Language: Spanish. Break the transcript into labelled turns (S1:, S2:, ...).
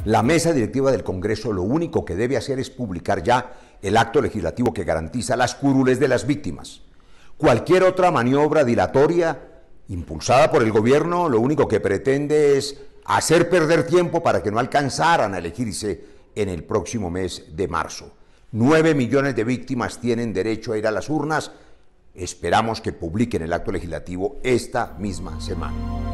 S1: La mesa directiva del Congreso lo único que debe hacer es publicar ya el acto legislativo que garantiza las curules de las víctimas. Cualquier otra maniobra dilatoria impulsada por el gobierno lo único que pretende es hacer perder tiempo para que no alcanzaran a elegirse en el próximo mes de marzo. 9 millones de víctimas tienen derecho a ir a las urnas. Esperamos que publiquen el acto legislativo esta misma semana.